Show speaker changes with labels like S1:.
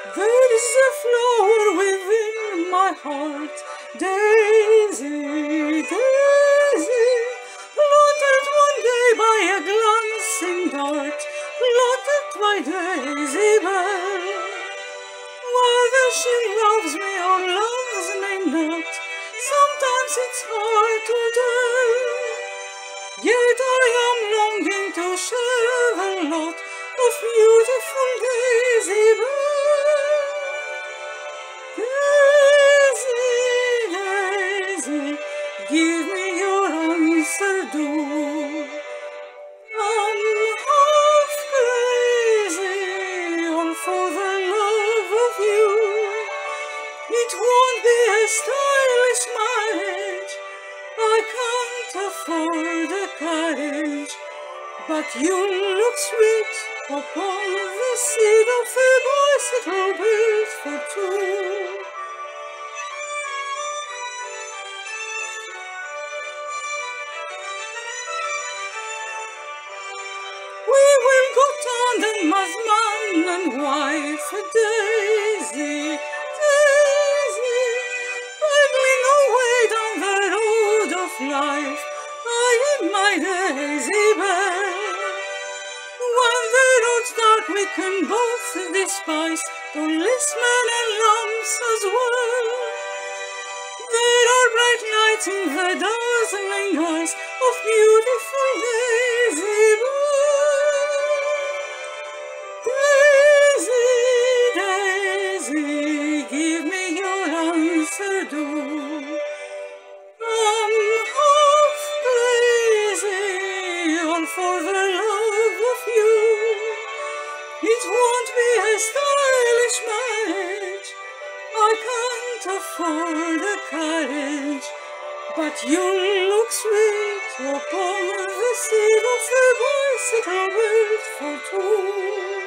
S1: There is a flower within my heart, daisy, daisy, planted one day by a glancing dart, planted by Daisy Bell. Whether she loves me or loves me not, sometimes it's hard to tell. Yet I am longing to share the lot of beautiful Daisy Bell. Daisy, Daisy, give me your answer, do. I'm half crazy, all for the love of you. It won't be a stylish marriage, I can't afford a carriage, but you look sweet upon the seat of a bicycle built for two. We will go tandem as man and wife, Daisy, Daisy, peddling away down the road of life, I and my Daisy Bell. When the road's dark we can both despise policemen and lamps as well. There are bright lights in the dazzling eyes of beautiful Daisy Bell. Daisy, Daisy, give me your answer, do. I'm half crazy, all for the love of you. It won't be a stylish marriage, I can't afford a carriage, but you look sweet upon the seat of a bicycle built for two.